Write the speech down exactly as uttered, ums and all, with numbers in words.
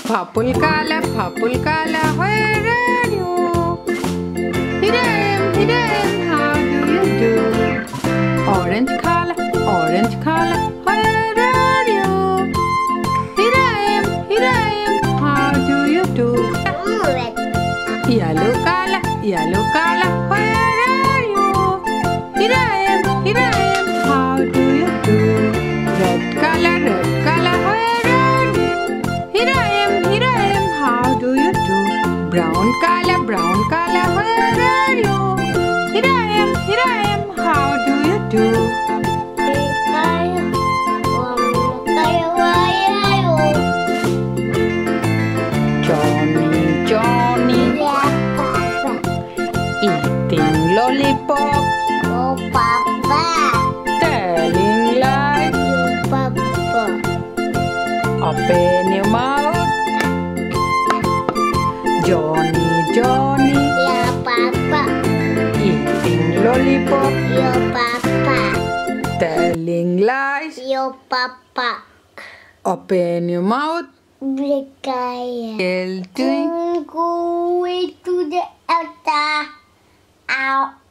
Papulkala, Papulkala, where are you? Here I am, here I am, how do you do? Orange color, orange color, where are you? Here I am, here I am, how do you do? Yellow color, yellow color, where are you? Here I am, here I am, how do you do? Red color, red color, where are you? Here I am, here I am, how do you do? Brown color, brown color, where are you? Here I am, here I am, how do you do? Johny, Johny, eating lollipop, Oh, Papa. telling lies, Oh, Papa. open your mouth. Johny, Johny, Yeah, Papa. eating lollipop, Yo, Papa. telling lies, Yo, Papa. open your mouth. Twinkle Twinkle, Twinkle to the altar. Ow.